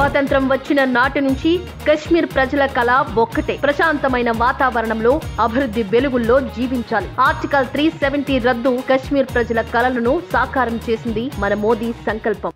స్వాతంత్రం వచ్చిన నాటి నుంచి కశ్మీర్ ప్రజల కళ ఒక్కటే, ప్రశాంతమైన వాతావరణంలో అభివృద్ధి వెలుగుల్లో జీవించాలి. ఆర్టికల్ 370 రద్దు కశ్మీర్ ప్రజల కలలను సాకారం చేసింది మన మోదీ సంకల్పం.